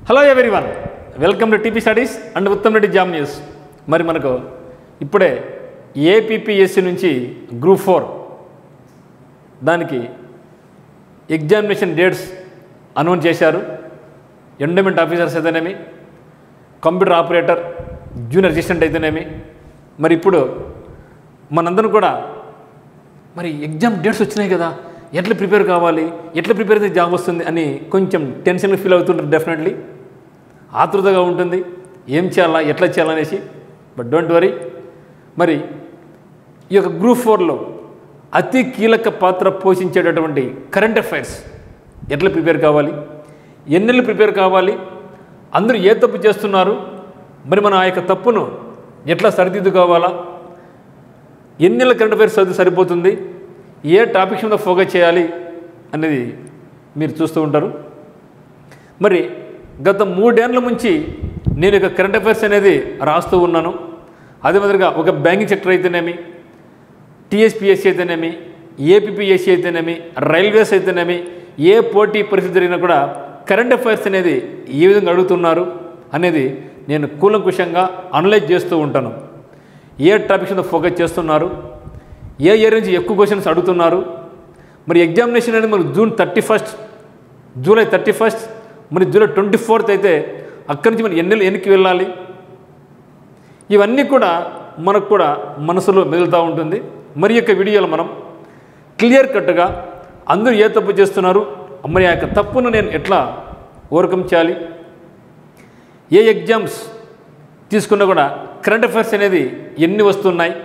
Hello everyone, welcome to TP studies and Uttam Reddy job news. మరి మనకు ఇప్పుడే ఏపీపీఎస్సీ నుంచి గ్రూప్ 4 దానికి ఎగ్జామినేషన్ డేట్స్ అనౌన్స్ చేశారు. ఎండోమెంట్ ఆఫీసర్స్ అయితేనేమి, కంప్యూటర్ ఆపరేటర్, జూనియర్ అసిస్టెంట్ అయితేనేమి. మరి ఇప్పుడు మనందరం కూడా మరి ఎగ్జామ్ డేట్స్ వచ్చినాయి కదా, ఎట్లా ప్రిపేర్ కావాలి, ఎట్లా ప్రిపేర్ అయితే జాబ్ వస్తుంది అని కొంచెం టెన్షన్గా ఫీల్ అవుతుంటారు. డెఫినెట్లీ ఆతృతగా ఉంటుంది, ఏం చేయాలా, ఎట్లా చేయాలనేసి. But don't worry. మరి ఈ యొక్క గ్రూప్ 4లో అతి కీలక పాత్ర పోషించేటటువంటి కరెంట్ అఫైర్స్ ఎట్లా ప్రిపేర్ కావాలి, ఎన్నెళ్ళు ప్రిపేర్ కావాలి, అందరూ ఏ తప్పు చేస్తున్నారు, మరి మనం ఆ యొక్క తప్పును ఎట్లా సరిదిద్దుకోవాలా, ఎన్నెళ్ళ కరెంట్ అఫైర్స్ చదివితే సరిపోతుంది, ఏ టాపిక్స్ మీద ఫోకస్ చేయాలి అనేది మీరు చూస్తూ ఉంటారు. మరి గత 3 ఏళ్ల నుంచి నేను ఇక కరెంట్ అఫైర్స్ అనేది రాస్తూ ఉన్నాను. అదే మాదిరిగా ఒక బ్యాంకింగ్ సెక్టర్ అయితేనేమి, టీఎస్పీఎస్సీ అయితేనేమి, ఏపీపీఎస్సీ అయితేనేమి, రైల్వేస్ అయితేనేమి, ఏ పోటీ పరిస్థితి జరిగినా కూడా కరెంట్ అఫైర్స్ అనేది ఏ విధంగా అడుగుతున్నారు అనేది నేను కూలంకుషంగా అనలైజ్ చేస్తూ ఉంటాను. ఏ టాపిక్స్ మీద ఫోకస్ చేస్తున్నారు, ఏ ఇయర్ నుంచి ఎక్కువ క్వశ్చన్స్ అడుగుతున్నారు. మరి ఎగ్జామినేషన్ అనేది మరి జూలై 31, మరి జూలై 24 అయితే అక్కడి నుంచి మనం ఎన్నికి వెళ్ళాలి, ఇవన్నీ కూడా మనకు కూడా మనసులో మెదులుతూ ఉంటుంది. మరి యొక్క వీడియోలో మనం క్లియర్ కట్గా అందరూ ఏ తప్పు చేస్తున్నారు, మరి ఆ యొక్క తప్పును నేను ఎట్లా ఓవర్కమ్ చేయాలి, ఏ ఎగ్జామ్స్ తీసుకున్నా కూడా కరెంట్ అఫైర్స్ అనేది ఎన్ని వస్తున్నాయి,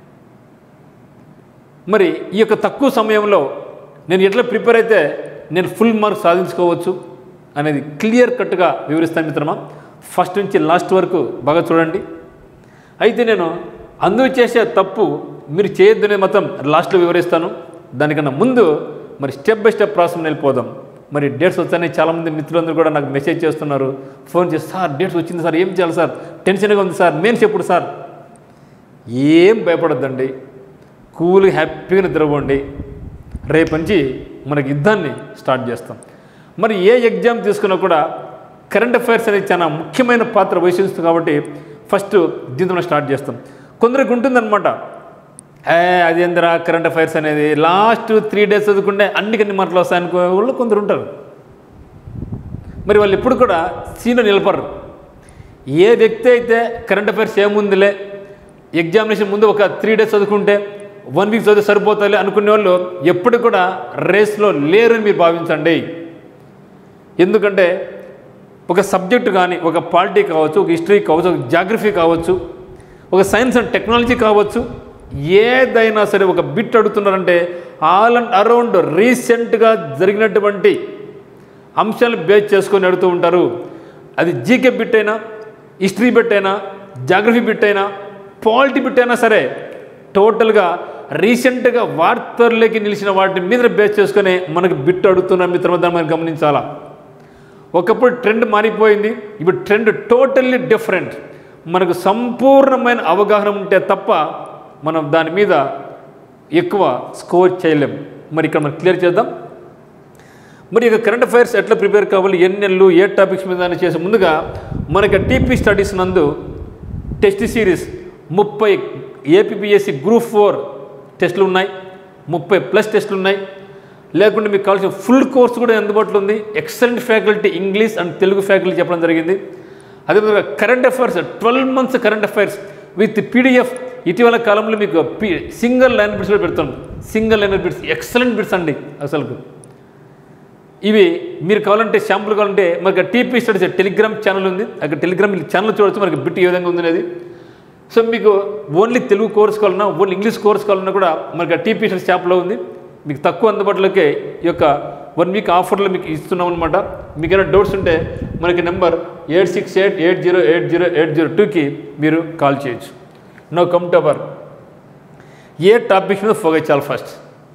మరి ఈ యొక్క తక్కువ సమయంలో నేను ఎట్లా ప్రిపేర్ అయితే నేను ఫుల్ మార్క్స్ సాధించుకోవచ్చు అనేది క్లియర్ కట్గా వివరిస్తాను మిత్రమా. ఫస్ట్ నుంచి లాస్ట్ వరకు బాగా చూడండి. అయితే నేను అందరూ చేసే తప్పు మీరు చేయొద్దనే మొత్తం లాస్ట్లో వివరిస్తాను. దానికన్నా ముందు మరి స్టెప్ బై స్టెప్ ప్రాసెస్ వెళ్ళిపోదాం. మరి డేట్స్ వచ్చాయని చాలామంది మిత్రులందరూ కూడా నాకు మెసేజ్ చేస్తున్నారు, ఫోన్ చేసి, సార్ డేట్స్ వచ్చింది సార్, ఏం చేయాలి సార్, టెన్షన్గా ఉంది సార్, మెయిన్స్ ఎప్పుడు సార్. ఏం భయపడొద్దండి, కూల్ హ్యాపీగా నిద్రపోండి. రేపు నుంచి మనకి యుద్ధాన్ని స్టార్ట్ చేస్తాం. మరి ఏ ఎగ్జామ్ తీసుకున్నా కూడా కరెంట్ అఫైర్స్ అనేది చాలా ముఖ్యమైన పాత్ర వహిస్తుంది. కాబట్టి ఫస్ట్ దీంతో స్టార్ట్ చేస్తాం. కొందరికి ఉంటుందన్నమాట, అదేంద్రా కరెంట్ అఫైర్స్ అనేది లాస్ట్ 3 days చదువుకుంటే అన్నికన్ని మార్కులు వస్తాయనుకో వాళ్ళు కొందరు ఉంటారు. మరి వాళ్ళు ఎప్పుడు కూడా సీన్లో నిలపరు. ఏ వ్యక్తి అయితే కరెంట్ అఫైర్స్ ఏముందిలే, ఎగ్జామినేషన్ ముందు ఒక 3 days చదువుకుంటే 1 week చదివి సరిపోతాయి అనుకునే వాళ్ళు ఎప్పుడు కూడా రేస్లో లేరని మీరు భావించండి. ఎందుకంటే ఒక సబ్జెక్టు కానీ, ఒక పాలిటీ కావచ్చు, ఒక హిస్టరీ కావచ్చు, ఒక జాగ్రఫీ కావచ్చు, ఒక సైన్స్ అండ్ టెక్నాలజీ కావచ్చు, ఏదైనా సరే ఒక బిట్ అడుగుతున్నారంటే ఆల్ అండ్ అరౌండ్ రీసెంట్గా జరిగినటువంటి అంశాలను బేస్ చేసుకొని అడుగుతూ ఉంటారు. అది జీకే బిట్ అయినా, హిస్టరీ బిట్ అయినా, జాగ్రఫీ బిట్ అయినా, పాలిటీ బిట్ అయినా సరే టోటల్గా రీసెంట్గా వార్తల్లోకి నిలిచిన వాటి మీద బేస్ చేసుకొని మనకు బిట్ అడుగుతున్న మిత్రమా, దాన్ని మనం గమనించాలా. ఒకప్పుడు ట్రెండ్ మారిపోయింది, ఇప్పుడు ట్రెండ్ టోటల్లీ డిఫరెంట్. మనకు సంపూర్ణమైన అవగాహన ఉంటే తప్ప మనం దాని మీద ఎక్కువ స్కోర్ చేయలేం. మరి ఇక్కడ మనం క్లియర్ చేద్దాం. మరి ఇక కరెంట్ అఫైర్స్ ఎట్లా ప్రిపేర్ కావాలి, ఎన్నెళ్ళు, ఏ టాపిక్స్ మీద చేసే ముందుగా మనకి టీపీ స్టడీస్ నందు టెస్ట్ సిరీస్ 30 ఏపీపీఎస్సీ గ్రూప్ 4 టెస్టులు ఉన్నాయి, 30+ టెస్టులు ఉన్నాయి. లేకుంటే మీకు కావాల్సిన ఫుల్ కోర్స్ కూడా అందుబాటులో ఉంది. Excellent faculty, English and Telugu faculty చెప్పడం జరిగింది. అదేవిధంగా current affairs 12 months current affairs with PDF ఇటీవల కాలంలో మీకు సింగిల్ లైన్ బిట్స్లో పెడుతుంది. Single line bits excellent bits అండి. అసలు ఇవి మీరు కావాలంటే శాంపుల్ కావాలంటే మనకి టీపీ స్టడీస్ టెలిగ్రామ్ ఛానల్ ఉంది, అక్కడ టెలిగ్రామ్ ఛానల్ చూడవచ్చు మనకి బిట్ ఏ విధంగా ఉంది అనేది. సో మీకు ఓన్లీ తెలుగు కోర్స్ కావాలన్నా, ఓన్లీ ఇంగ్లీష్ కోర్స్ కావాలన్నా కూడా మనకి టీపీ స్టడీస్ యాప్లో ఉంది. మీకు తక్కువ అందుబాటులోకే ఈ యొక్క 1 week ఆఫర్లో మీకు ఇస్తున్నాం అనమాట. మీకు ఏమైనా డౌట్స్ ఉంటే మనకి నెంబర్ 8688080802కి మీరు కాల్ చేయొచ్చు. నో కమ్ టు అవర్ ఏ టాపిక్స్ మీద ఫోకస్ చేయాలి. ఫస్ట్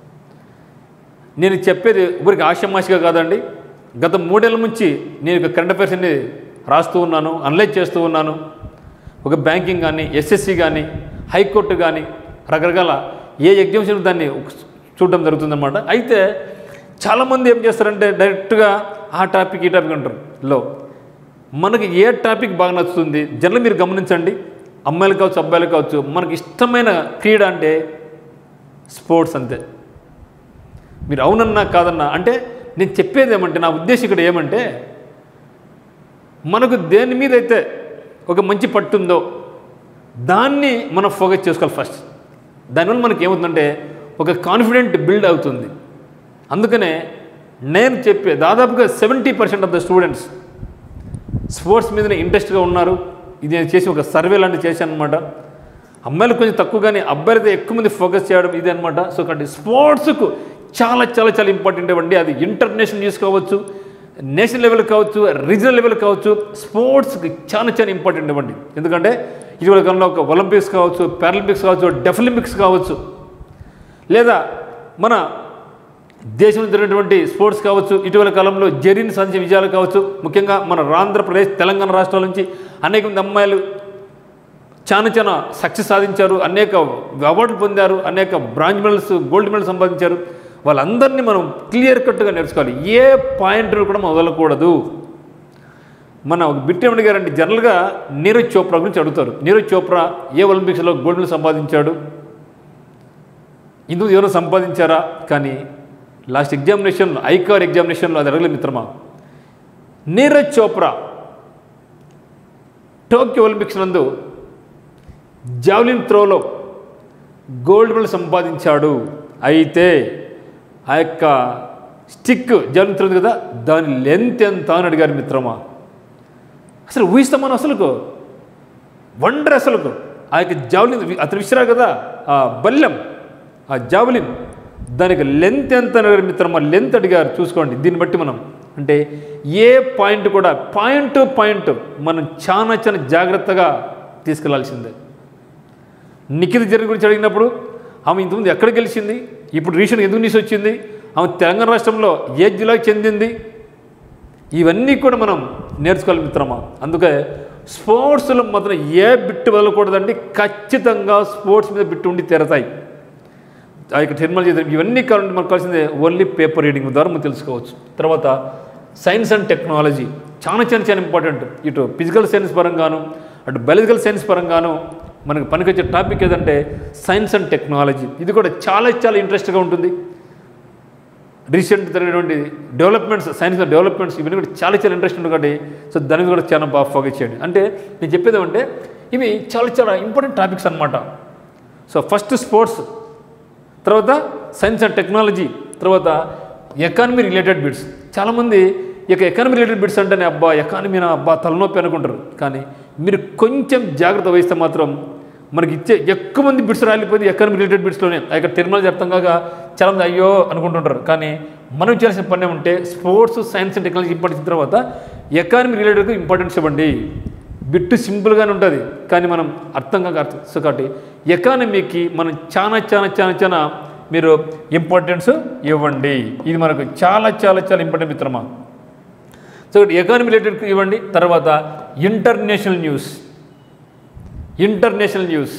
నేను చెప్పేది ఊరికి ఆషామాషిగా కాదండి. గత 3 ఏళ్ల నుంచి నేను కరెంట్ అఫైర్స్ అనేది రాస్తూ ఉన్నాను, అనలైజ్ చేస్తూ ఉన్నాను. ఒక బ్యాంకింగ్ కానీ, ఎస్ఎస్సి కానీ, హైకోర్టు కానీ, రకరకాల ఏ ఎగ్జామ్స్ దాన్ని చూడడం జరుగుతుందన్నమాట. అయితే చాలామంది ఏం చేస్తారంటే డైరెక్ట్గా ఆ టాపిక్ ఈ టాపిక్ అంటారు. మనకి ఏ టాపిక్ బాగా నచ్చుతుంది జనరల్ మీరు గమనించండి, అమ్మాయిలు కావచ్చు అబ్బాయిలు కావచ్చు, మనకి ఇష్టమైన క్రీడ అంటే స్పోర్ట్స్ అంతే. మీరు అవునన్నా కాదన్నా అంటే నేను చెప్పేది ఏమంటే, నా ఉద్దేశం ఇక్కడ ఏమంటే, మనకు దేని మీద అయితే ఒక మంచి పట్టుందో దాన్ని మనం ఫోకస్ చేసుకోవాలి ఫస్ట్. దానివల్ల మనకి ఏమవుతుందంటే ఒక కాన్ఫిడెంట్ బిల్డ్ అవుతుంది. అందుకనే నేను చెప్పే దాదాపుగా 70% ఆఫ్ ద స్టూడెంట్స్ స్పోర్ట్స్ మీదనే ఇంట్రెస్ట్గా ఉన్నారు. ఇది నేను చేసి ఒక సర్వే లాంటివి చేశాను అనమాట. అమ్మాయిలు కొంచెం తక్కువ కానీ అబ్బాయిలైతే ఎక్కువ మంది ఫోకస్ చేయడం ఇదే అనమాట. సో కాబట్టి స్పోర్ట్స్కు చాలా చాలా చాలా ఇంపార్టెంట్ ఇవ్వండి. అది ఇంటర్నేషనల్ న్యూస్ కావచ్చు, నేషనల్ లెవెల్ కావచ్చు, రీజనల్ లెవెల్ కావచ్చు, స్పోర్ట్స్కి చాలా చాలా ఇంపార్టెంట్ ఇవ్వండి. ఎందుకంటే ఇటీవల కాలంలో ఒక ఒలింపిక్స్ కావచ్చు, పారాలింపిక్స్ కావచ్చు, డెఫ్లింపిక్స్ కావచ్చు, లేదా మన దేశంలో జరిగినటువంటి స్పోర్ట్స్ కావచ్చు, ఇటీవల కాలంలో జరిగిన సాధించిన విజయాలు కావచ్చు, ముఖ్యంగా మన ఆంధ్రప్రదేశ్ తెలంగాణ రాష్ట్రాల నుంచి అనేక మంది అమ్మాయిలు చాలా చాలా సక్సెస్ సాధించారు, అనేక అవార్డులు పొందారు, అనేక బ్రాంజ్ మెడల్స్, గోల్డ్ మెడల్స్ సంపాదించారు. వాళ్ళందరినీ మనం క్లియర్ కట్గా నేర్చుకోవాలి. ఏ పాయింట్ను కూడా మనం వదలకూడదు. మన బిట్టేమణి గారండి జనరల్గా నీరజ్ చోప్రా గురించి అడుగుతారు. నీరజ్ చోప్రా ఏ ఒలింపిక్స్లో గోల్డ్ మెడల్ సంపాదించాడు, ఇందుకు ఎవరైనా సంపాదించారా? కానీ లాస్ట్ ఎగ్జామినేషన్లో, ఐకార్ ఎగ్జామినేషన్లో అది అడగలేదు మిత్రమా. నీరజ్ చోప్రా టోక్యో ఒలింపిక్స్ నందు జావ్లిన్ త్రోలో గోల్డ్ మెడల్ సంపాదించాడు. అయితే ఆ యొక్క స్టిక్ జావ్లిన్ త్రో కదా, దాని లెంత్ ఎంత అని అడిగారు మిత్రమా. అసలు ఊహిస్తామని అసలుకు వండర్. అసలుకు ఆ యొక్క జావ్లిన్ అతను విసిరారు కదా, ఆ బల్యం, ఆ జావ్లిన్, దానికి లెంత్ ఎంత అని అడిగారు మిత్రమా. లెంత్ అడిగారు. చూసుకోండి. దీన్ని బట్టి మనం అంటే ఏ పాయింట్ కూడా పాయింట్ టు పాయింట్ మనం చాలా చాలా జాగ్రత్తగా తీసుకెళ్లాల్సిందే. నిఖిత జరిగిన గురించి అడిగినప్పుడు ఆమె ఇంతకుముందు ఎక్కడ గెలిచింది, ఇప్పుడు రీసెంట్గా ఎందుకు న్యూస్ వచ్చింది, ఆమె తెలంగాణ రాష్ట్రంలో ఏ జిల్లాకు చెందింది, ఇవన్నీ కూడా మనం నేర్చుకోవాలి మిత్రమా. అందుకే స్పోర్ట్స్లో మాత్రం ఏ బిట్టు వదలకూడదండి. ఖచ్చితంగా స్పోర్ట్స్ మీద బిట్టు ఉండి తీరతాయి. ఆ యొక్క టెర్మినాలజీ ఇవన్నీ కావాలంటే మనకు కావాల్సిందే ఓన్లీ పేపర్ రీడింగ్ ద్వారా మనం తెలుసుకోవచ్చు. తర్వాత సైన్స్ అండ్ టెక్నాలజీ చాలా చాలా చాలా ఇంపార్టెంట్. ఇటు ఫిజికల్ సైన్స్ పరంగాను, అటు బయాలజికల్ సైన్స్ పరంగాను మనకు పనికొచ్చే టాపిక్ ఏదంటే సైన్స్ అండ్ టెక్నాలజీ. ఇది కూడా చాలా చాలా ఇంట్రెస్ట్గా ఉంటుంది. రీసెంట్ జరిగినటువంటి డెవలప్మెంట్స్, సైన్స్ డెవలప్మెంట్స్ ఇవన్నీ కూడా చాలా చాలా ఇంట్రెస్ట్ ఉంటుంది కాబట్టి సో దాని మీద కూడా చాలా బాగా ఫోకస్ చేయండి. అంటే నేను చెప్పేది ఏమంటే ఇవి చాలా చాలా ఇంపార్టెంట్ టాపిక్స్ అనమాట. సో ఫస్ట్ స్పోర్ట్స్, తర్వాత సైన్స్ అండ్ టెక్నాలజీ, తర్వాత ఎకానమీ రిలేటెడ్ బిట్స్. చాలామంది ఇక ఎకానమీ రిలేటెడ్ బిట్స్ అంటేనే అబ్బా ఎకానమీనా అబ్బా తలనొప్పి అనుకుంటారు. కానీ మీరు కొంచెం జాగ్రత్త వహిస్తే మాత్రం మనకి ఇచ్చే ఎక్కువ మంది బిట్స్ రాలిపోయింది ఎకానమీ రిలేటెడ్ బిట్స్లోనే. ఆ యొక్క టెర్మినాలజీ అర్థం కాక చాలామంది అయ్యో అనుకుంటుంటారు. కానీ మనం చేయాల్సిన పని ఏమంటే sports, science and technology importance తర్వాత ఎకానమీ రిలేటెడ్గా ఇంపార్టెన్స్ ఇవ్వండి. బిట్టు సింపుల్గానే ఉంటుంది కానీ మనం అర్థం కాక అర్థం. సో కాబట్టి ఎకానమీకి మనం చాలా చాలా చాలా చాలా మీరు ఇంపార్టెన్స్ ఇవ్వండి. ఇది మనకు చాలా చాలా చాలా ఇంపార్టెంట్ మిత్రమా. సో ఎకానమీ రిలేటెడ్ ఇవ్వండి. తర్వాత international news, international news,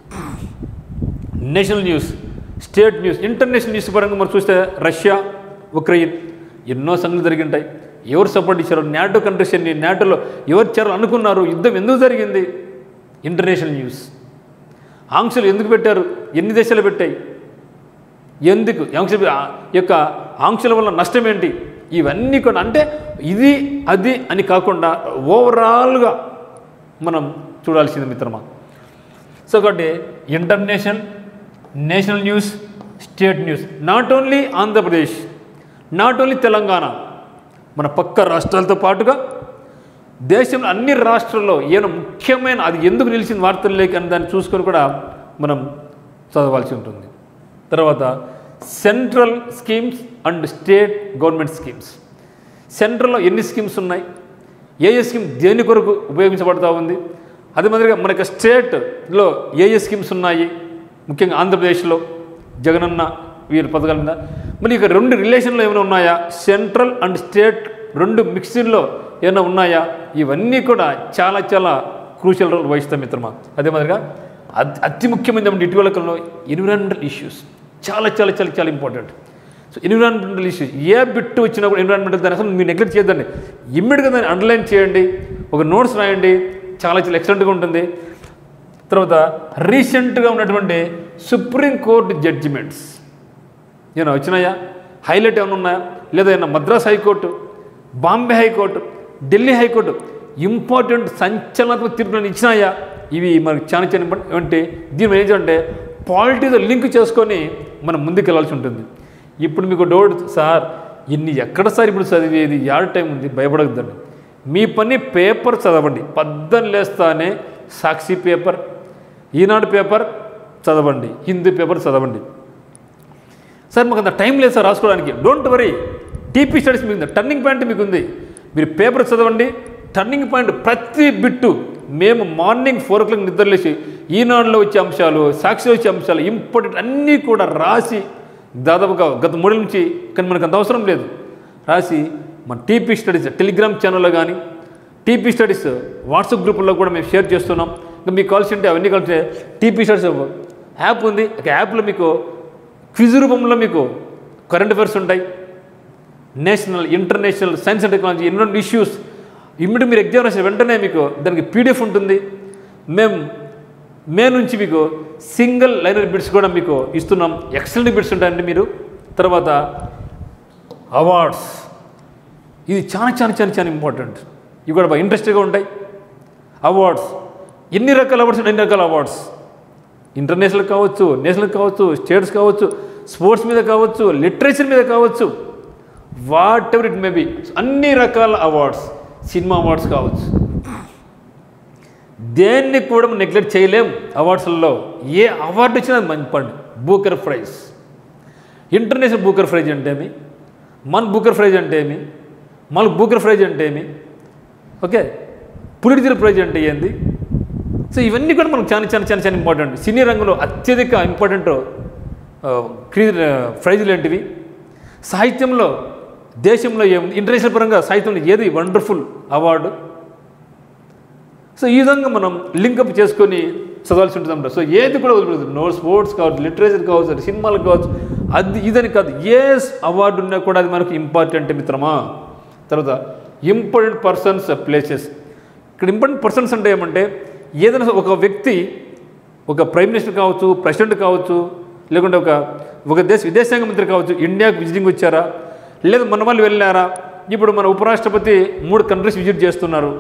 national news, state news. International news పరంగా మనం చూస్తే రష్యా, ఉక్రెయిన్ ఎన్నో సంఘటనలు జరిగి ఉంటాయి. ఎవరు సపోర్ట్ ఇచ్చారు, నాటో కంట్రీస్ ఎన్ని, నాటోలో ఎవరు చేరాలి అనుకున్నారు, యుద్ధం ఎందుకు జరిగింది, ఇంటర్నేషనల్ న్యూస్. ఆంక్షలు ఎందుకు పెట్టారు, ఎన్ని దేశాలు పెట్టాయి, ఎందుకు ఆంక్షలు, యొక్క ఆంక్షల వల్ల నష్టం ఏంటి, ఇవన్నీ కూడా అంటే ఇది అది అని కాకుండా ఓవరాల్గా మనం చూడాల్సింది మిత్రమా. సో కాబట్టి international, national news, state news. Not only Andhra Pradesh, not only Telangana, మన పక్క రాష్ట్రాలతో పాటుగా దేశంలో అన్ని రాష్ట్రాల్లో ఏమైనా ముఖ్యమైన అది ఎందుకు నిలిచిన వార్తలు లేక అని దాన్ని చూసుకొని కూడా మనం చదవాల్సి ఉంటుంది. తర్వాత central schemes and state government schemes. సెంట్రల్లో ఎన్ని స్కీమ్స్ ఉన్నాయి, ఏ స్కీమ్ దేని కొరకు ఉపయోగించబడుతూ ఉంది, అదే మాదిరిగా మనకి స్టేట్లో ఏ స్కీమ్స్ ఉన్నాయి, ముఖ్యంగా ఆంధ్రప్రదేశ్లో జగనన్న వీరి పథకాల మీద. మరి ఇక రెండు రిలేషన్లో ఏమైనా ఉన్నాయా, సెంట్రల్ అండ్ స్టేట్ రెండు మిక్సింగ్లో ఏమైనా ఉన్నాయా, ఇవన్నీ కూడా చాలా చాలా క్రూషియల్ రోల్ వహిస్తాం మిత్రమా. అదే మాదిరిగా అతి ముఖ్యమైన ఇటీవల కాలంలో ఎన్విరాన్మెంటల్ ఇష్యూస్ చాలా చాలా చాలా చాలా ఇంపార్టెంట్. సో ఎన్విరాన్మెంటల్ ఇష్యూస్ ఏ బిట్టు వచ్చినా కూడా ఎన్విరాన్మెంటల్ దాని అసలు మీరు నెగ్లెక్ట్ చేయొద్దండి. ఇమ్మీడియట్గా దాన్ని అండర్లైన్ చేయండి. ఒక నోట్స్ రాయండి, చాలా చాలా ఎక్సలెంట్గా ఉంటుంది. తర్వాత రీసెంట్గా ఉన్నటువంటి సుప్రీంకోర్టు జడ్జిమెంట్స్ ఏమైనా వచ్చినాయా, హైలైట్ ఏమైనా ఉన్నాయా, లేదా ఏమైనా Madras high court, Bombay high court, Delhi high court important సంచలనాత్మక తీర్పులను ఇచ్చినాయా, ఇవి మనకు చాలా చాలా ఇంపార్టెంట్. అంటే దీని ఏంటంటే పాలిటీతో లింక్ చేసుకొని మనం ముందుకు వెళ్ళాల్సి ఉంటుంది. ఇప్పుడు మీకు డౌట్, సార్ ఇన్ని ఎక్కడ సార్ ఇప్పుడు చదివేది, యాడ్ టైం ఉంది, భయపడద్దండి. మీ పని పేపర్ చదవండి. పద్దం లేస్తానే సాక్షి పేపర్, ఈనాడు పేపర్ చదవండి, హిందూ పేపర్ చదవండి. సార్ మాకు అంత టైం లేదు సార్ రాసుకోవడానికి, డోంట్ వరీ, టీపీ స్టడీస్ మీకు టర్నింగ్ పాయింట్ మీకు ఉంది. మీరు పేపర్ చదవండి, టర్నింగ్ పాయింట్ ప్రతి బిట్టు మేము మార్నింగ్ 4 o'clock నిద్రలేసి ఈనాడులో వచ్చే అంశాలు, సాక్షిలో వచ్చే అంశాలు ఇంపార్టెంట్ అన్నీ కూడా రాసి దాదాపుగా గత 3 నుంచి, కానీ మనకు అంత అవసరం లేదు, రాసి మన టీపీ స్టడీస్ టెలిగ్రామ్ ఛానల్లో కానీ టీపీ స్టడీస్ వాట్సాప్ గ్రూపుల్లో కూడా మేము షేర్ చేస్తున్నాం. ఇంకా మీకు కావాల్సి ఉంటే అవన్నీ కలిసి టీపీ స్టడీస్ యాప్ ఉంది. ఒక యాప్లో మీకు క్విజ్ రూపంలో మీకు కరెంట్ అఫైర్స్ ఉంటాయి, national international science and technology ఎన్నో ఇష్యూస్ ఇమ్మీడియట్ మీరు ఎగ్జామ్ రాసిన వెంటనే మీకు దానికి పీడిఎఫ్ ఉంటుంది. మే నుంచి మీకు సింగిల్ లైనర్ బిట్స్ కూడా మీకు ఇస్తున్నాం, ఎక్సలెంట్ బిట్స్ ఉంటాయండి మీరు. తర్వాత అవార్డ్స్, ఇది చాలా చాలా చాలా చాలా ఇంపార్టెంట్. ఇవి కూడా బాగా ఇంట్రెస్ట్గా ఉంటాయి. అవార్డ్స్ ఎన్ని రకాల అవార్డ్స్, ఎన్ని రకాల అవార్డ్స్, ఇంటర్నేషనల్ కావచ్చు, నేషనల్ కావచ్చు, స్టేట్స్ కావచ్చు, స్పోర్ట్స్ మీద కావచ్చు, లిటరేచర్ మీద కావచ్చు, whatever it may be, అన్ని రకాల అవార్డ్స్, సినిమా అవార్డ్స్ కావచ్చు, దేన్ని కూడా మనం నెగ్లెక్ట్ చేయలేం. అవార్డ్స్లో ఏ అవార్డు వచ్చినా అది మంచి పండు. Booker prize, international Booker prize అంటే ఏమి, మన బూకర్ ప్రైజ్ అంటే ఏమి, మన బూకర్ ప్రైజ్ అంటే ఏమి, ఓకే, పులిట్జర్ ప్రైజ్ అంటే ఏంది. సో ఇవన్నీ కూడా మనకు చాలా చాలా చాలా చాలా ఇంపార్టెంట్. సినీ రంగంలో అత్యధిక ఇంపార్టెంట్ ప్రైజులు ఏంటివి, సాహిత్యంలో దేశంలో ఏముంది, ఇంటర్నేషనల్ పరంగా సాహిత్యంలో ఏది వండర్ఫుల్ అవార్డు. సో ఈ విధంగా మనం లింకప్ చేసుకొని చదవాల్సి ఉంటుంది. సో ఏది కూడా వదిలిపెడుతుంది, నో స్పోర్ట్స్ కావచ్చు, లిటరేచర్ కావచ్చు, సినిమాలు కావచ్చు, అది ఇదని కాదు, ఏ అవార్డు ఉన్నా కూడా అది మనకు ఇంపార్టెంట్ మిత్రమా. తర్వాత ఇంపార్టెంట్ పర్సన్స్, ప్లేసెస్. ఇక్కడ ఇంపార్టెంట్ పర్సన్స్ అంటే ఏమంటే ఏదైనా ఒక వ్యక్తి, ఒక ప్రైమ్ మినిస్టర్ కావచ్చు, ప్రెసిడెంట్ కావచ్చు, లేకుంటే ఒక విదేశాంగ మంత్రి కావచ్చు, ఇండియాకు విజిటింగ్ వచ్చారా, లేదా మన వాళ్ళు వెళ్ళారా. ఇప్పుడు మన ఉపరాష్ట్రపతి 3 కంట్రీస్ విజిట్ చేస్తున్నారు.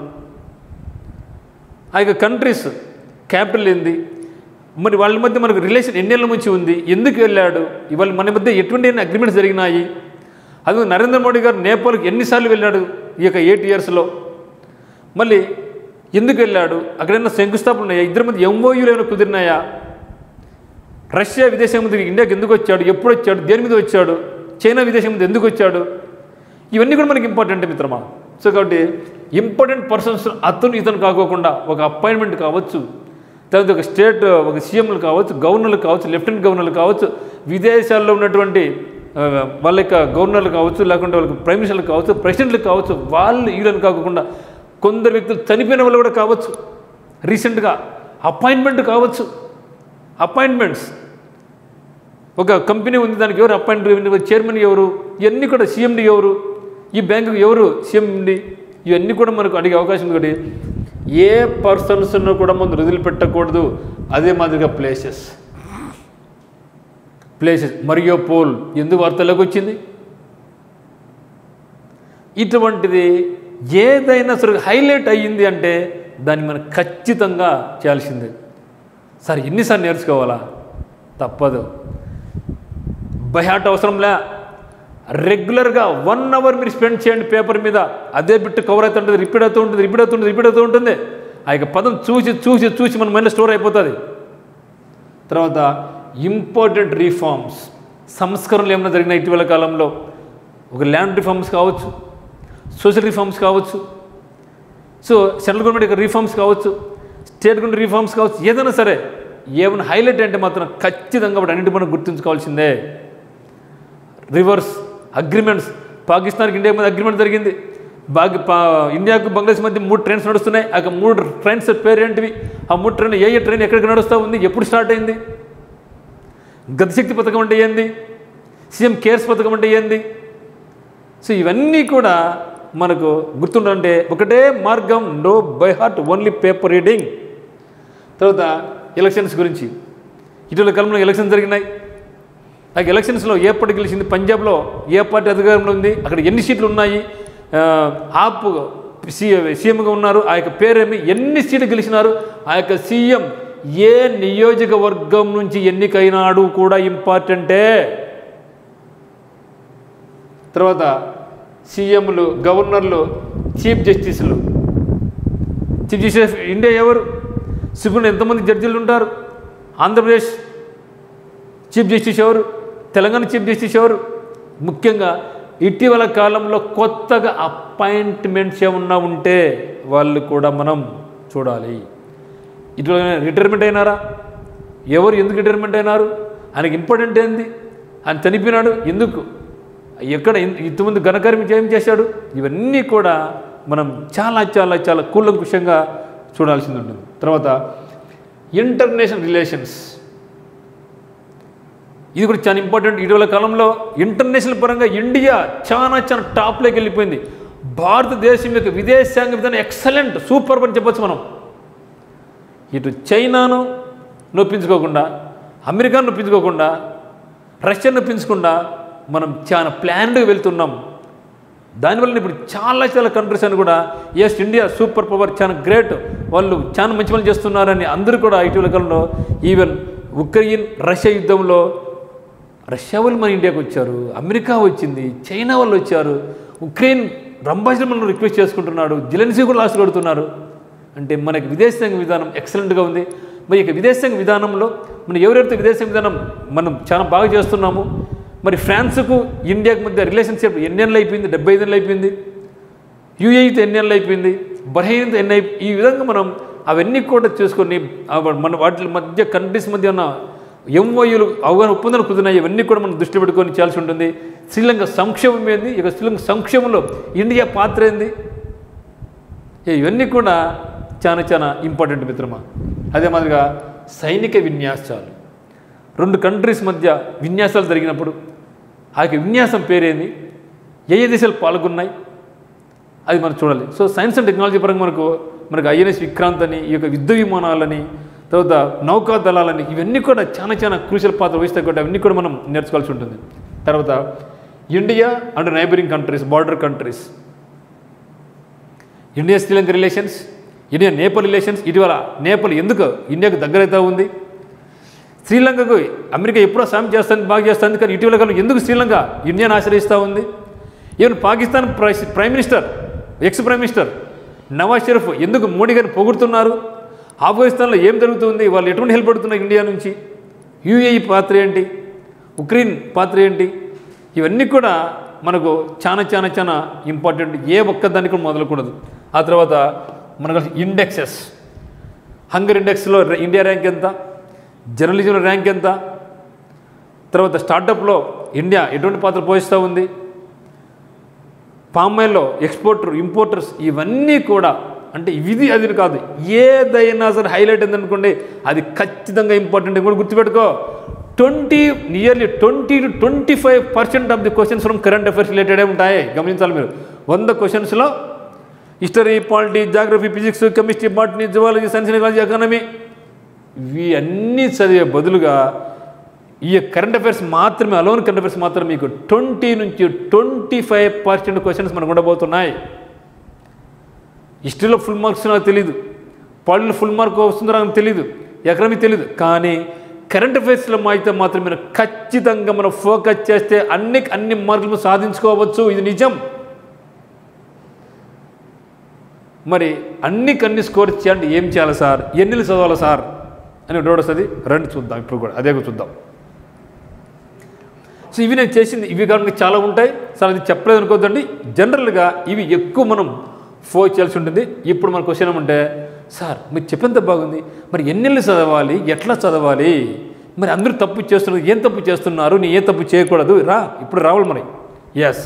ఆ యొక్క కంట్రీస్ క్యాపిటల్ ఏంది, మరి వాళ్ళ మధ్య మనకు రిలేషన్ ఎన్నేళ్ళ నుంచి ఉంది, ఎందుకు వెళ్ళాడు, ఇవాళ మన మధ్య ఎటువంటి అగ్రిమెంట్స్ జరిగినాయి. అది నరేంద్ర మోడీ గారు నేపాల్కి ఎన్నిసార్లు వెళ్ళాడు ఈ యొక్క 8 yearsలో, మళ్ళీ ఎందుకు వెళ్ళాడు, అక్కడైనా శంకుస్థాపన ఉన్నాయా, ఇద్దరి మధ్య ఎంఓయూలు ఏమైనా కుదిరినాయా, రష్యా విదేశాంగ మంత్రి ఇండియాకి ఎందుకు వచ్చాడు, ఎప్పుడు వచ్చాడు, దేని మీద వచ్చాడు, చైనా విదేశాంగ మంత్రి ఎందుకు వచ్చాడు, ఇవన్నీ కూడా మనకి ఇంపార్టెంట్ మిత్రమా. సో కాబట్టి ఇంపార్టెంట్ పర్సన్స్ అతను ఇతను కాకోకుండా ఒక అపాయింట్మెంట్ కావచ్చు, తర్వాత ఒక స్టేట్ ఒక సీఎంలు కావచ్చు, గవర్నర్లు కావచ్చు, లెఫ్టినెంట్ గవర్నర్లు కావచ్చు, విదేశాల్లో ఉన్నటువంటి వాళ్ళ యొక్క గవర్నర్లు కావచ్చు, లేకుంటే వాళ్ళకి ప్రైమ్ మినిస్టర్లు కావచ్చు, ప్రెసిడెంట్లు కావచ్చు, వాళ్ళు వీళ్ళని కాకుండా కొందరు వ్యక్తులు చనిపోయిన వాళ్ళు కూడా కావచ్చు, రీసెంట్గా అపాయింట్మెంట్ కావచ్చు. అపాయింట్మెంట్స్, ఒక కంపెనీ ఉంది, దానికి ఎవరు అపాయింట్, చైర్మన్ ఎవరు, ఇవన్నీ కూడా సీఎండి ఎవరు, ఈ బ్యాంకుకి ఎవరు సీఎండి, ఇవన్నీ కూడా మనకు అడిగే అవకాశం ఉంది. కాబట్టి ఏ పర్సన్స్ను కూడా మనం వదిలిపెట్టకూడదు. అదే మాదిరిగా ప్లేసెస్, మరియోపోల్ ఎందుకు వార్తల్లోకి వచ్చింది, ఇటువంటిది ఏదైనా సరే హైలైట్ అయ్యింది అంటే దాన్ని మనం ఖచ్చితంగా చేయాల్సిందే. సార్ ఎన్నిసార్లు నేర్చుకోవాలా, తప్పదు, బయాట్ అవసరంలే, రెగ్యులర్గా 1 hour మీరు స్పెండ్ చేయండి పేపర్ మీద. అదే బిట్టు కవర్ అవుతుంటుంది, రిపీట్ అవుతూ ఉంటుంది. ఆ యొక్క పదం చూసి మన మైండ్లో స్టోర్ అయిపోతుంది. తర్వాత ఇంపార్టెంట్ రిఫార్మ్స్, సంస్కరణలు ఏమైనా జరిగిన ఇటీవల కాలంలో, ఒక ల్యాండ్ రిఫార్మ్స్ కావచ్చు, సోషల్ రిఫార్మ్స్ కావచ్చు, సో సెంట్రల్ గవర్నమెంట్ యొక్క రిఫార్మ్స్ కావచ్చు, స్టేట్ గవర్నమెంట్ రిఫార్మ్స్ కావచ్చు, ఏదైనా సరే ఏమైనా హైలైట్ అంటే మాత్రం ఖచ్చితంగా వాటి అన్నింటి మనం గుర్తుంచుకోవాల్సిందే. రివర్స్ అగ్రిమెంట్స్, పాకిస్తాన్కి ఇండియా మధ్య అగ్రిమెంట్ జరిగింది, ఇండియాకు బంగ్లాదేశ్ మధ్య 3 trains నడుస్తున్నాయి. ఆ 3 trains పేరు ఏంటివి, ఆ 3 train ఏ ట్రైన్ ఎక్కడికి నడుస్తూ ఉంది, ఎప్పుడు స్టార్ట్ అయింది, గతిశక్తి పథకం అంటే ఏంది, సీఎం కేర్స్ పథకం అంటే ఏంది. సో ఇవన్నీ కూడా మనకు గుర్తుండాలంటే ఒకటే మార్గం, no by heart, only paper reading. తర్వాత ఎలక్షన్స్ గురించి, ఇటీవల కాలంలో ఎలక్షన్స్ జరిగినాయి. ఆ ఎలక్షన్స్లో ఏ పార్టీ గెలిచింది, పంజాబ్లో ఏ పార్టీ అధికారంలో ఉంది, అక్కడ ఎన్ని సీట్లు ఉన్నాయి, ఆప్ సీఎంగా ఉన్నారు, ఆ యొక్క పేరేమి, ఎన్ని సీట్లు గెలిచినారు, ఆ యొక్క సీఎం ఏ నియోజకవర్గం నుంచి ఎన్నికైనాడు కూడా ఇంపార్టెంటే. తర్వాత సీఎంలు, గవర్నర్లు, చీఫ్ జస్టిస్లు. చీఫ్ జస్టిస్ ఇండియా ఎవరు, సుప్రీం ఎంతమంది జడ్జిలు ఉంటారు, ఆంధ్రప్రదేశ్ చీఫ్ జస్టిస్ ఎవరు, తెలంగాణ చీఫ్ జస్టిస్ ఎవరు. ముఖ్యంగా ఇటీవల కాలంలో కొత్తగా అపాయింట్మెంట్స్ ఏమన్నా ఉంటే వాళ్ళు కూడా మనం చూడాలి. ఇటీవల రిటైర్మెంట్ అయినారా, ఎవరు ఎందుకు రిటైర్మెంట్ అయినారు, ఆయనకి ఇంపార్టెంట్ ఏంది, ఆయన చనిపోయినాడు ఎందుకు, ఎక్కడ ఇంతమంది ఘనకార్యం ఏం చేశాడు, ఇవన్నీ కూడా మనం చాలా చాలా చాలా కూలంకుషంగా చూడాల్సింది ఉంటుంది. తర్వాత ఇంటర్నేషనల్ రిలేషన్స్, ఇది కూడా చాలా ఇంపార్టెంట్. ఇటీవల కాలంలో ఇంటర్నేషనల్ పరంగా ఇండియా చాలా చాలా టాప్లోకి వెళ్ళిపోయింది. భారతదేశం యొక్క విదేశాంగ విధానం ఎక్సలెంట్, సూపర్ అని చెప్పచ్చు మనం. ఇటు చైనాను నొప్పించుకోకుండా, అమెరికాను నొప్పించుకోకుండా, రష్యాను నొప్పించకుండా మనం చాలా ప్లాన్డ్గా వెళ్తున్నాం. దానివల్ల ఇప్పుడు చాలా చాలా కంట్రీస్ అని కూడా ఎస్ ఇండియా సూపర్ పవర్, చాలా గ్రేట్, వాళ్ళు చాలా మంచి పనులు చేస్తున్నారని అందరూ కూడా ఇటీవల కాలంలో, ఈవెన్ ఉక్రెయిన్ రష్యా యుద్ధంలో రష్యా వాళ్ళు మన ఇండియాకి వచ్చారు, అమెరికా వచ్చింది, చైనా వాళ్ళు వచ్చారు, ఉక్రెయిన్ అంబాసిడర్ మనం రిక్వెస్ట్ చేసుకుంటున్నాడు, జెలెన్స్కీ కూడా లాస్ట్ కొడుతున్నారు. అంటే మనకి విదేశాంగ విధానం ఎక్సలెంట్గా ఉంది. మరి ఇక విదేశాంగ విధానంలో మనం ఎవరైతే విదేశాంగ విధానం మనం చాలా బాగా చేస్తున్నాము, మరి ఫ్రాన్స్కు ఇండియాకి మధ్య రిలేషన్షిప్ ఎన్ని ఏళ్ళు అయిపోయింది, 75 ఏళ్ళు అయిపోయింది, యూఏఈతో ఎన్ని ఏళ్ళు అయిపోయింది, బహ్రెయిన్తో ఎన్ని ఈ విధంగా మనం అవన్నీ కూడా చూసుకొని మన వాటి మధ్య కంట్రీస్ మధ్య ఉన్న ఎంఓయూలు అవగాహన ఒప్పందాలు కుదిరినాయి, ఇవన్నీ కూడా మనం దృష్టి పెట్టుకొని చేయాల్సి ఉంటుంది. శ్రీలంక సంక్షేమం ఏంది, ఇక శ్రీలంక సంక్షేమంలో ఇండియా పాత్ర ఏంది, ఇవన్నీ కూడా చాలా చాలా ఇంపార్టెంట్ మిత్రమా. అదే మాదిరిగా సైనిక విన్యాసాలు, 2 కంట్రీస్ మధ్య విన్యాసాలు జరిగినప్పుడు ఆ యొక్క విన్యాసం పేరేంది, ఏ దేశాలు పాల్గొన్నాయి, అది మనం చూడాలి. సో సైన్స్ అండ్ టెక్నాలజీ పరంగా మనకు ఐఎన్ఎస్ విక్రాంత్ అని, ఈ యొక్క యుద్ధ విమానాలని, తర్వాత నౌకా దళాలని, ఇవన్నీ కూడా చాలా చాలా క్రూషియల్ పాత్ర వహిస్తాయి కాబట్టి అవన్నీ కూడా మనం నేర్చుకోవాల్సి ఉంటుంది. తర్వాత India and neighbouring countries, border countries, India Sri Lanka relations, India Nepal relations. ఇటీవల నేపాల్ ఎందుకు ఇండియాకు దగ్గరైతే ఉంది, శ్రీలంకకు అమెరికా ఎప్పుడో సాయం చేస్తుంది, బాగా చేస్తుంది, కానీ ఇటీవల కాలం ఎందుకు శ్రీలంక ఇండియాను ఆశ్రయిస్తూ ఉంది. Even Pakistan prime minister, ex prime minister Nawaz Sharif ఎందుకు మోడీ గారిని పొగుడుతున్నారు, ఆఫ్ఘనిస్తాన్లో ఏం జరుగుతుంది, వాళ్ళు ఎటువంటి హెల్ప్ పడుతున్నారు ఇండియా నుంచి, యూఏఈ పాత్ర ఏంటి, ఉక్రెయిన్ పాత్ర ఏంటి, ఇవన్నీ కూడా మనకు చాలా చాలా చాలా ఇంపార్టెంట్. ఏ ఒక్కదానికి కూడా మొదలకూడదు. ఆ తర్వాత మనకు ఇండెక్సెస్, హంగర్ ఇండెక్స్లో ఇండియా ర్యాంక్ ఎంత, జర్నలిజంలో ర్యాంక్ ఎంత, తర్వాత స్టార్టప్లో ఇండియా ఎటువంటి పాత్ర పోషిస్తూ ఉంది, పామాయిల్లో ఎక్స్పోర్టర్ ఇంపోర్టర్స్, ఇవన్నీ కూడా అంటే ఇది అది కాదు, ఏదైనా సరే హైలైట్ ఏందనుకోండి అది ఖచ్చితంగా ఇంపార్టెంట్. కూడా గుర్తుపెట్టుకో, nearly 20 to 25% of the questions from current affairs రిలేటెడే ఉంటాయి. గమనించాలి మీరు. 100 క్వశ్చన్స్లో history, polity, geography, physics, chemistry, botany, zoology, science, technology, economy, ఇవి అన్నీ చదివే బదులుగా ఈ కరెంట్ అఫైర్స్ మాత్రమే, అలోన్ కరెంట్ అఫైర్స్ మాత్రమే మీకు 20 నుంచి 25% క్వశ్చన్స్ మనకు ఉండబోతున్నాయి. హిస్టరీలో ఫుల్ మార్క్స్ నాకు తెలీదు, పాలిటీలో ఫుల్ మార్క్ వస్తుందో నాకు తెలీదు, ఎకనమీ తెలీదు, కానీ కరెంట్ అఫైర్స్లో అయితే మాత్రం మీరు ఖచ్చితంగా మనం ఫోకస్ చేస్తే అన్ని మార్కులు సాధించుకోవచ్చు. ఇది నిజం. మరి అన్ని స్కోర్ చేయాలంటే ఏం చేయాలి సార్, ఎన్ని చదవాలి సార్ అని డౌట్ వస్తుంది. రండి చూద్దాం, ఇప్పుడు కూడా అదే చూద్దాం. సో ఇవి నేను చేసింది, ఇవి కాకుండా చాలా ఉంటాయి సార్, అది చెప్పలేదు అనుకోవద్దండి. జనరల్గా ఇవి ఎక్కువ మనం ఫోకస్ చేయాల్సి ఉంటుంది. ఇప్పుడు మన క్వశ్చన్ ఏమంటే, సార్ మీరు చెప్పేంత బాగుంది, మరి ఎన్నెళ్ళు చదవాలి, ఎట్లా చదవాలి, మరి అందరూ తప్పు చేస్తున్నారు, ఏం తప్పు చేస్తున్నారు, నీ ఏ తప్పు చేయకూడదు, ఇప్పుడు రావాలి మరి. ఎస్,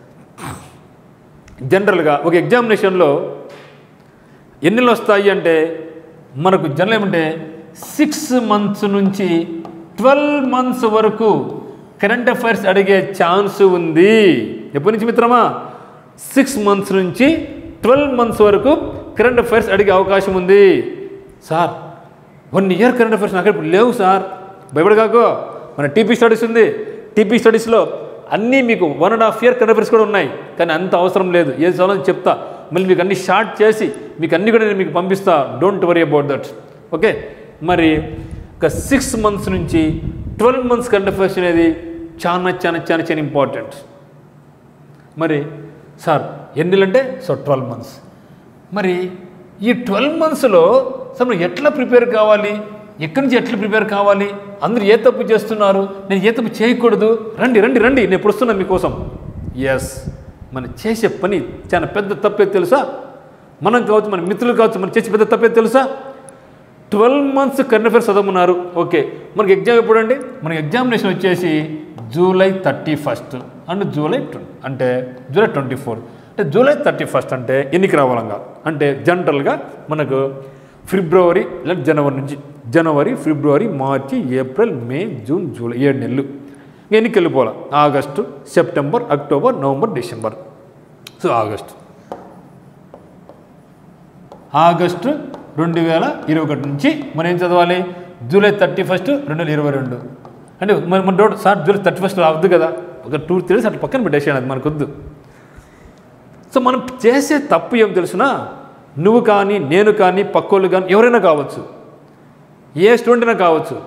జనరల్గా ఒక ఎగ్జామినేషన్లో ఎన్నెళ్ళు వస్తాయి అంటే మనకు జనరల్ ఏమంటే 6 months నుంచి 12 months వరకు కరెంట్ అఫైర్స్ అడిగే ఛాన్స్ ఉంది. ఎప్పటి నుంచి మిత్రమా? 6 months నుంచి 12 months వరకు కరెంట్ అఫైర్స్ అడిగే అవకాశం ఉంది. సార్ 1 year కరెంట్ అఫైర్స్ నాకు ఇప్పుడు లేవు సార్, భయపడగాకో. మన టీపీ స్టడీస్ ఉంది, టీపీ స్టడీస్లో అన్నీ మీకు 1.5 year కరెంట్ అఫైర్స్ కూడా ఉన్నాయి. కానీ అంత అవసరం లేదు, ఏది చదవాలని చెప్తా, మళ్ళీ మీకు అన్ని షార్ట్ చేసి మీకు అన్నీ కూడా నేను మీకు పంపిస్తా. Don't worry about that. Okay, మరి ఒక 6 months నుంచి 12 months కరెంట్ అఫైర్స్ అనేది చాలా చాలా చాలా చాలా ఇంపార్టెంట్. మరి సార్ ఎన్ని అంటే 12 months. మరి ఈ 12 monthsలో సార్ మనం ఎట్లా ప్రిపేర్ కావాలి, ఎక్కడి నుంచి ఎట్లా ప్రిపేర్ కావాలి, అందరూ ఏ తప్పు చేస్తున్నారు, నేను ఏ తప్పు చేయకూడదు, రండి రండి రండి నేను ఇప్పుడు వస్తున్నాను మీకోసం. ఎస్, మనం చేసే పని చాలా పెద్ద తప్పే తెలుసా? మనం కావచ్చు, మన మిత్రులు కావచ్చు, మనం చేసే పెద్ద తప్పే తెలుసా? 12 months కరెంట్ అఫైర్స్ చదవమన్నారు. ఓకే, మనకి ఎగ్జామ్ ఎప్పుడండి? మనకి ఎగ్జామినేషన్ వచ్చేసి July 31st అండ్ July 24. అంటే July 31st అంటే ఎన్నికి రావాలంగా, అంటే జనరల్గా మనకు ఫిబ్రవరి లేదా జనవరి నుంచి, జనవరి, ఫిబ్రవరి, మార్చి, ఏప్రిల్, మే, జూన్, జూలై 7 నెలలు ఎన్నికి వెళ్ళిపోవాలి. August, September, October, November, December. So August 2021 నుంచి మనం ఏం చదవాలి? July 31st 2022. అంటే మన డౌట్, సార్ July 31st అవద్దు కదా, ఒక 2-3 days అట్లా పక్కన పెట్టేసాను, అది మనకొద్దు. సో మనం చేసే తప్పు ఏం తెలుసునా? నువ్వు కానీ, నేను కానీ, పక్కోళ్ళు కానీ, ఎవరైనా కావచ్చు, ఏ స్టూడెంట్ అయినా కావచ్చు,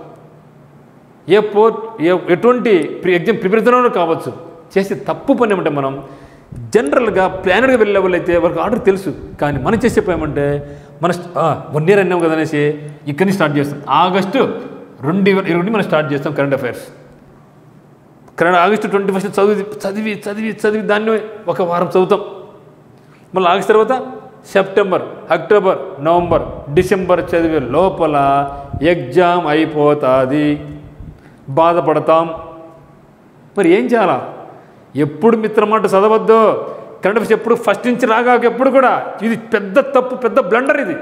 ఎటువంటి ఎగ్జామ్ ప్రిపరేషన్ కావచ్చు, చేసే తప్పు పని ఏమంటే మనం జనరల్గా ప్లానర్గా వెళ్ళే లెవెల్ అయితే వాళ్ళకి ఆర్డర్ తెలుసు. కానీ మనం చేసే పని ఏమంటే మన 1 year అన్నాం కదా అనేసి ఇక్కడి నుంచి స్టార్ట్ చేస్తాం. ఆగస్టు 2020 మనం స్టార్ట్ చేస్తాం కరెంట్ అఫైర్స్. ఆగస్టు 21st చదివి చదివి చదివి దాన్ని ఒక వారం చదువుతాం. మళ్ళీ ఆగస్ట్ తర్వాత సెప్టెంబర్, అక్టోబర్, నవంబర్, డిసెంబర్ చదివే లోపల ఎగ్జామ్ అయిపోతుంది, బాధపడతాం. మరి ఏం చేయాలా? ఎప్పుడు మిత్రమాట చదవద్దు, కరెంట్ అఫైర్స్ ఎప్పుడు ఫస్ట్ నుంచి రాగాక ఎప్పుడు కూడా. ఇది పెద్ద తప్పు, పెద్ద బ్లండర్. ఇది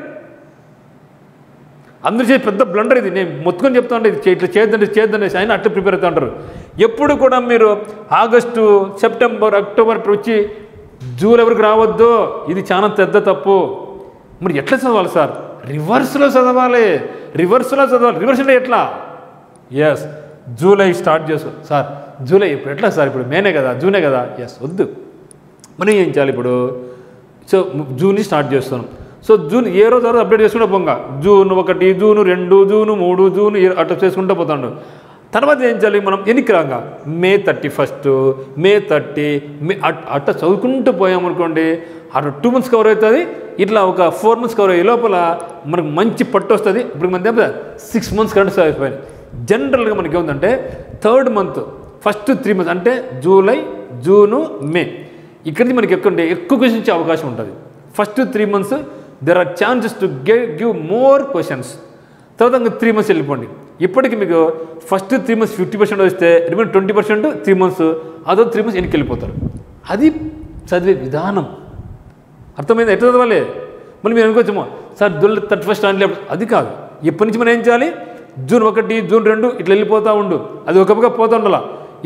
అందరూ చేసి పెద్ద బ్లండర్. ఇది నేను మొత్తుకొని చెప్తా ఉంటాను, ఇది ఇట్లా చేయొద్దండి ఆయన అట్లా ప్రిపేర్ అవుతూ ఉంటారు. ఎప్పుడు కూడా మీరు ఆగస్టు, సెప్టెంబర్, అక్టోబర్ వచ్చి జూలై వరకు రావద్దు, ఇది చాలా పెద్ద తప్పు. మరి ఎట్లా చదవాలి సార్? రివర్స్లో చదవాలి. రివర్స్ అంటే ఎట్లా? ఎస్, జూలై స్టార్ట్ చేసు సార్, జూలై ఇప్పుడు ఎట్లా సార్, ఇప్పుడు మేనే కదా, జూనే కదా. ఎస్, వద్దు, మనం ఏం చేయాలి ఇప్పుడు? సో జూన్ స్టార్ట్ చేస్తున్నాం. సో జూన్ ఏ రోజు అప్డేట్ చేసుకుంటూ పోగా, June 1, June 2, June 3, June అట్లా చేసుకుంటూ పోతాడు. తర్వాత ఏం చేయాలి మనం? ఎన్నికి రాగా May 31st, May 30, అట్లా చదువుకుంటూ పోయామనుకోండి, అట్లా 2 months కవర్ అవుతుంది. ఇట్లా ఒక 4 months కవర్ అయ్యే లోపల మనకు మంచి పట్టు వస్తుంది. ఇప్పుడు మన దగ్గర 6 months కరెంట్ అయిపోయింది. జనరల్గా మనకి ఏముందంటే 3rd month, ఫస్ట్ 3 months అంటే జూలై, జూను, మే, ఇక్కడి మనకి ఎక్కువ క్వశ్చన్స్ ఇచ్చే అవకాశం ఉంటుంది. First 3 months there are chances to give more questions. తర్వాత ఇంకా 3 months వెళ్ళిపోండి. ఇప్పటికి మీకు ఫస్ట్ 3 months 50% వస్తే రిమైన్ 20% 3 months, అదో 3 months ఎన్నికి వెళ్ళిపోతారు. అది చదివే విధానం. అర్థమైంది? ఎట్లా చదవాలి? మళ్ళీ మీరు అనుకోవచ్చేమో సార్ July 31st అంటే అది కాదు. ఇప్పటి నుంచి మనం ఏం చేయాలి? June 1, June 2 ఇట్లా వెళ్ళిపోతూ ఉండు. అది ఒక పక్క పోతూ ఉండాలి,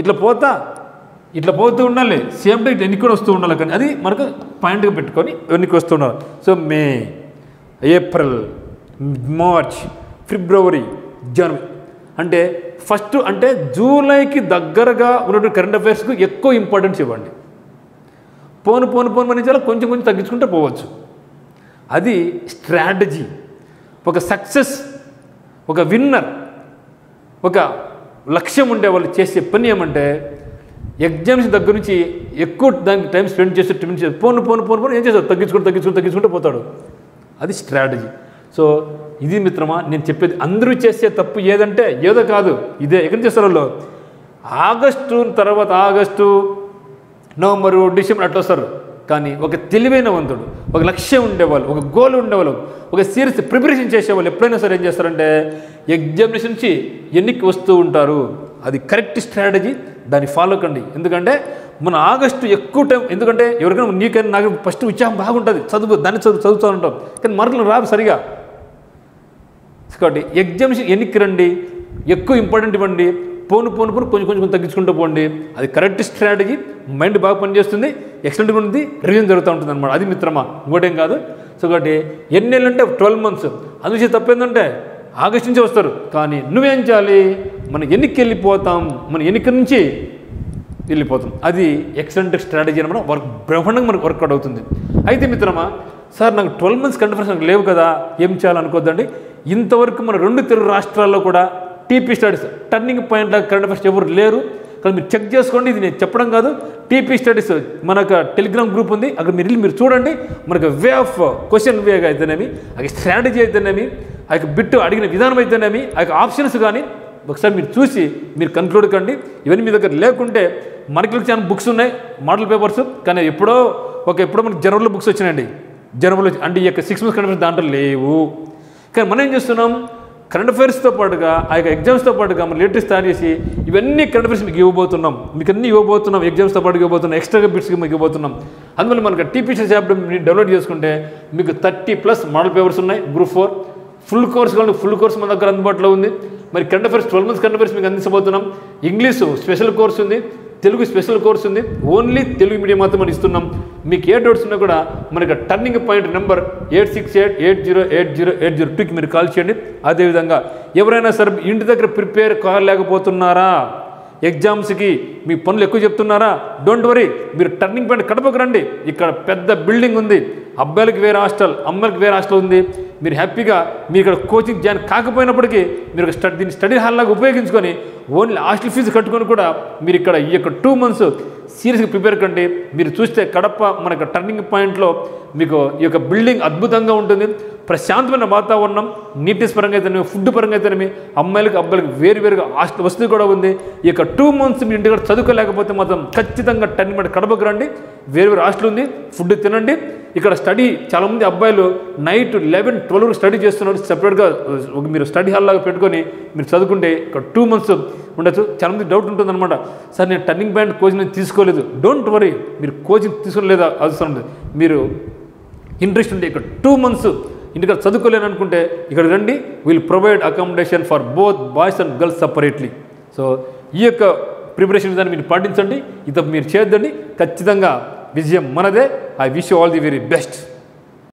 ఇట్లా పోతూ ఉండాలి. సేమ్ టైం ఎన్నికి కూడా వస్తూ ఉండాలి. కానీ అది మనకు పాయింట్గా పెట్టుకొని ఎన్నికి వస్తూ ఉండాలి. సో మే, ఏప్రిల్, మార్చ్, ఫిబ్రవరి, జనవరి అంటే ఫస్ట్ అంటే జూలైకి దగ్గరగా ఉన్నటువంటి కరెంట్ అఫైర్స్కు ఎక్కువ ఇంపార్టెన్స్ ఇవ్వండి. పోను మనం చాలా కొంచెం తగ్గించుకుంటే పోవచ్చు. అది స్ట్రాటజీ. ఒక సక్సెస్, ఒక విన్నర్, ఒక లక్ష్యం ఉండే వాళ్ళు చేసే పని ఏమంటే ఎగ్జామ్స్ దగ్గర నుంచి ఎక్కువ దానికి టైం స్పెండ్ చేసి పోను ఏం చేస్తాడు? తగ్గించుకుంటూ పోతాడు. అది స్ట్రాటజీ. సో ఇది మిత్రమా నేను చెప్పేది. అందరూ చేసే తప్పు ఏదంటే ఏదో కాదు, ఇదే. ఎక్కడి చేస్తారు వాళ్ళు? ఆగస్టు తర్వాత ఆగస్టు, నవంబరు, డిసెంబర్ అట్లా వస్తారు. కానీ ఒక తెలివైన వంతుడు, ఒక లక్ష్యం ఉండేవాళ్ళు, ఒక గోల్ ఉండేవాళ్ళు, ఒక సీరియస్ ప్రిపరేషన్ చేసేవాళ్ళు ఎప్పుడైనా సరే ఏం చేస్తారంటే ఎగ్జామినేషన్ నుంచి ఎన్నికి వస్తూ ఉంటారు. అది కరెక్ట్ స్ట్రాటజీ, దాన్ని ఫాలో కండి. ఎందుకంటే మన ఆగస్టు ఎక్కువ టైం, ఎందుకంటే ఎవరికైనా నీకైనా నాకు ఫస్ట్ ఉత్సాహం బాగుంటుంది, దాన్ని చదువుతూ ఉంటాం. కానీ మార్కులు రావు సరిగా. కాబట్టి ఎగ్జామినేషన్ ఎన్నికి రండి, ఎక్కువ ఇంపార్టెంట్ ఇవ్వండి. పోను కొంచెం కొంచెం తగ్గించుకుంటూ పోండి. అది కరెక్ట్ స్ట్రాటజీ, మైండ్ బాగా పనిచేస్తుంది, ఎక్సలెంట్గా ఉంటుంది, రివిజన్ జరుగుతూ ఉంటుంది అనమాట. అది మిత్రమా, ఇంకోటేం కాదు. సో కాబట్టి ఎన్ని నెలలు అంటే 12 months. అందుకే తప్పేందంటే ఆగస్టు నుంచి వస్తారు, కానీ నువ్వేం చేయాలి, మనం ఎన్నికకి వెళ్ళిపోతాం, మన ఎన్నిక నుంచి వెళ్ళిపోతాం. అది ఎక్సలెంట్ స్ట్రాటజీ అనమాట. బ్రహ్మాండంగా మనకు వర్కౌట్ అవుతుంది. అయితే మిత్రమా, సార్ నాకు 12 months కరెంట్ అఫైర్స్ నాకు లేవు కదా, ఏం చేయాలనుకోద్దండి. ఇంతవరకు మన 2 తెలుగు రాష్ట్రాల్లో కూడా TP studies turning point current affairs ఎవరు లేరు. కానీ మీరు చెక్ చేసుకోండి, ఇది నేను చెప్పడం కాదు. టీపీ స్టడీస్ మనకు టెలిగ్రామ్ గ్రూప్ ఉంది, అక్కడ మీరు చూడండి. మనకు వే ఆఫ్ క్వశ్చన్ వేగా అయితేనేమి, అది స్ట్రాటజీ అయితేనేమి, ఆ యొక్క బిట్ అడిగిన విధానం అయితేనేమి, ఆ యొక్క ఆప్షన్స్ కానీ ఒకసారి మీరు చూసి మీరు కన్క్లూడ్ కండి. ఇవన్నీ మీ దగ్గర లేకుంటే మనకి చాలా బుక్స్ ఉన్నాయి, మోడల్ పేపర్స్, కానీ ఎప్పుడో మనకి జనవరిలో బుక్స్ వచ్చినాయండి. జనవరిలో అంటే ఈ యొక్క 6 months కరెంట్ అఫైర్స్ దాంట్లో లేవు. కానీ మనం ఏం చేస్తున్నాం, కరెంట్ అఫైర్స్తో పాటుగా ఆ యొక్క ఎగ్జామ్స్తో పాటుగా మనం లేటెస్ట్ తయారు చేసి ఇవన్నీ కరెంట్ అఫైర్స్ మీకు ఇవ్వబోతున్నాం. మీకు అన్నీ ఇవ్వబోతున్నాం, ఎగ్జామ్స్తో పాటు ఇవ్వబోతున్నాం, ఎక్స్ట్రాగా బిట్స్కి మీకు ఇవ్వబోతున్నాం. అందువల్ల మనకు టీపీసీఎస్ యాప్ మీరు డౌన్లోడ్ చేసుకుంటే మీకు 30+ మోడల్ పేపర్స్ ఉన్నాయి. గ్రూప్ 4 ఫుల్ కోర్స్ కావాలి, ఫుల్ కోర్స్ మన దగ్గర అందుబాటులో ఉంది. మరి current affairs 12 months current affairs మీకు అందించబోతున్నాం. ఇంగ్లీష్ స్పెషల్ కోర్స్ ఉంది, తెలుగు స్పెషల్ కోర్స్ ఉంది. ఓన్లీ తెలుగు మీడియం మాత్రం మనం ఇస్తున్నాం. మీకు ఏ డౌట్స్ ఉన్నా కూడా మనకి టర్నింగ్ పాయింట్ నెంబర్ 8688080802కి మీరు కాల్ చేయండి. అదేవిధంగా ఎవరైనా సరే ఇంటి దగ్గర ప్రిపేర్ కాలేకపోతున్నారా, ఎగ్జామ్స్కి మీ పనులు ఎక్కువ చెప్తున్నారా, డోంట్ వరీ, మీరు టర్నింగ్ పాయింట్ కడపకు రండి. ఇక్కడ పెద్ద బిల్డింగ్ ఉంది, అబ్బాయిలకి వేరే హాస్టల్, అమ్మాయిలకి వేరే హాస్టల్ ఉంది. మీరు హ్యాపీగా మీరు ఇక్కడ కోచింగ్ జాయిన్ కాకపోయినప్పటికీ మీరు దీన్ని స్టడీ హాల్ లాగా ఉపయోగించుకొని ఓన్లీ హాస్టల్ ఫీజు కట్టుకొని కూడా మీరు ఇక్కడ ఈ యొక్క 2 months సీరియస్గా ప్రిపేర్ కండి. మీరు చూస్తే కడప మనకు టర్నింగ్ పాయింట్లో మీకు ఈ యొక్క బిల్డింగ్ అద్భుతంగా ఉంటుంది. ప్రశాంతమైన వాతావరణం, నీట్నెస్ పరంగా అయితేనేమి, ఫుడ్ పరంగా అయితేనేమి, అమ్మాయిలకి అబ్బాయిలకి వేరువేరుగా హాస్టల్ వసతి కూడా ఉంది. ఈ యొక్క 2 months మీ ఇంటికి చదువుకోలేకపోతే మాత్రం ఖచ్చితంగా టర్నింగ్ పాయింట్ కడపకు రండి. వేరువేరు హాస్టల్ ఉంది, ఫుడ్ తినండి. ఇక్కడ స్టడీ చాలామంది అబ్బాయిలు నైట్ 11-12 వరకు స్టడీ చేస్తున్నారు. సెపరేట్గా మీరు స్టడీ హాల్ లాగా పెట్టుకొని మీరు చదువుకుంటే ఇక్కడ 2 months ఉండొచ్చు. చాలామంది డౌట్ ఉంటుందన్నమాట, సార్ నేను టర్నింగ్ పాయింట్ కోచింగ్ తీసుకోలేదు. డోంట్ వరీ, మీరు కోచింగ్ తీసుకోలేదా అవసరం లేదు. మీరు ఇంట్రెస్ట్ ఉంటే ఇక్కడ 2 months ఇంటికి చదువుకోలేను అనుకుంటే ఇక్కడ రండి. Will provide accommodation for both boys and girls separately. So ఈ యొక్క ప్రిపరేషన్ విధానం మీరు పాటించండి, ఇది మీరు చేద్దండి. ఖచ్చితంగా విజయం మనదే. I wish you all the very best.